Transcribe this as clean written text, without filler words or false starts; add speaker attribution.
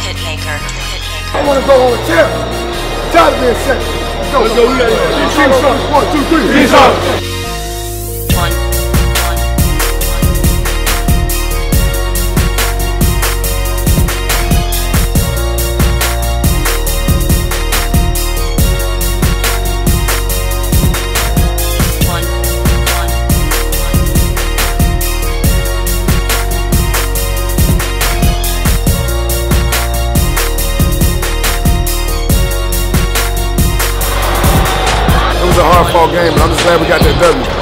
Speaker 1: hitmaker.
Speaker 2: I want to go on a tear. Time being set. Let's go. Team TOC 1, 2, 3. Team TOC. It was a hard-fought game, but I'm just glad we got that W.